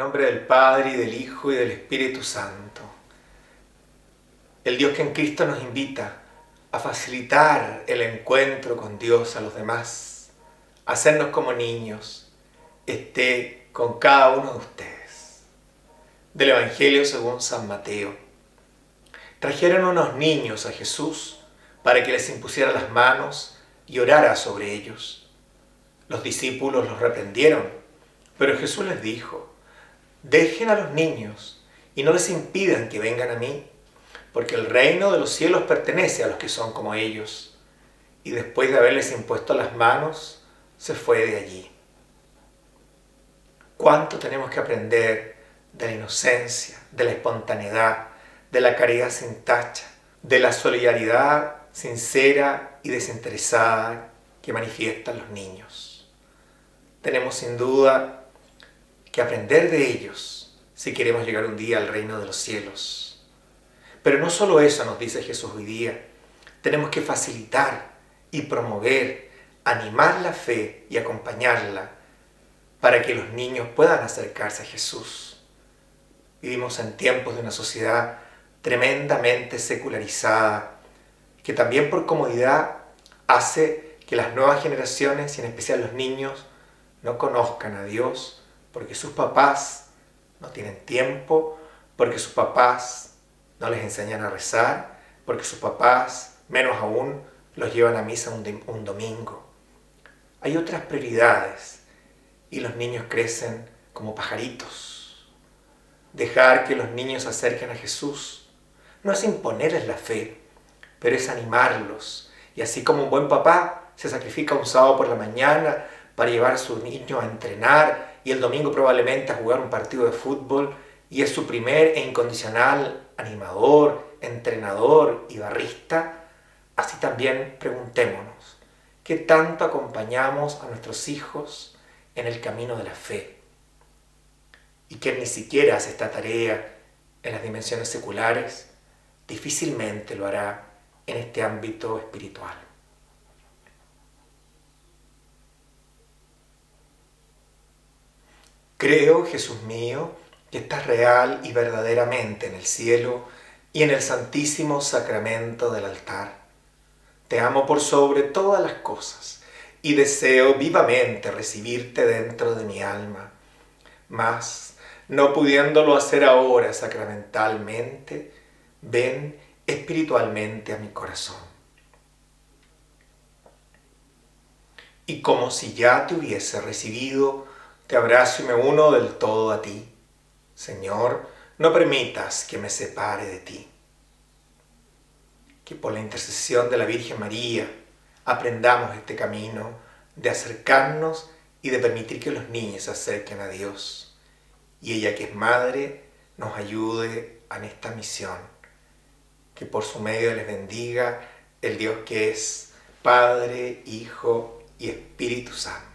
nombre del Padre, y del Hijo, y del Espíritu Santo. El Dios que en Cristo nos invita a facilitar el encuentro con Dios a los demás, a hacernos como niños, esté con cada uno de ustedes. Del Evangelio según San Mateo. Trajeron unos niños a Jesús para que les impusiera las manos y orara sobre ellos. Los discípulos los reprendieron, pero Jesús les dijo: dejen a los niños y no les impidan que vengan a mí, porque el reino de los cielos pertenece a los que son como ellos. Y después de haberles impuesto las manos, se fue de allí. ¿Cuánto tenemos que aprender de la inocencia, de la espontaneidad, de la caridad sin tacha, de la solidaridad sincera y desinteresada que manifiestan los niños? Tenemos sin duda que aprender de ellos si queremos llegar un día al reino de los cielos. Pero no solo eso nos dice Jesús hoy día. Tenemos que facilitar y promover, animar la fe y acompañarla para que los niños puedan acercarse a Jesús. Vivimos en tiempos de una sociedad tremendamente secularizada, que también por comodidad hace que las nuevas generaciones, y en especial los niños, no conozcan a Dios porque sus papás no tienen tiempo, porque sus papás no les enseñan a rezar, porque sus papás, menos aún, los llevan a misa un domingo. Hay otras prioridades y los niños crecen como pajaritos. Dejar que los niños se acerquen a Jesús no es imponerles la fe, pero es animarlos. Y así como un buen papá se sacrifica un sábado por la mañana para llevar a su niño a entrenar y el domingo probablemente a jugar un partido de fútbol, y es su primer e incondicional animador, entrenador y barrista, así también preguntémonos: ¿qué tanto acompañamos a nuestros hijos en el camino de la fe? Y quien ni siquiera hace esta tarea en las dimensiones seculares, difícilmente lo hará en este ámbito espiritual. Creo, Jesús mío, que estás real y verdaderamente en el cielo y en el santísimo sacramento del altar. Te amo por sobre todas las cosas y deseo vivamente recibirte dentro de mi alma. Mas, no pudiéndolo hacer ahora sacramentalmente, ven espiritualmente a mi corazón. Y como si ya te hubiese recibido, te abrazo y me uno del todo a ti. Señor, no permitas que me separe de ti. Que por la intercesión de la Virgen María aprendamos este camino de acercarnos y de permitir que los niños se acerquen a Dios. Y ella, que es Madre, nos ayude en esta misión. Que por su medio les bendiga el Dios que es Padre, Hijo y Espíritu Santo.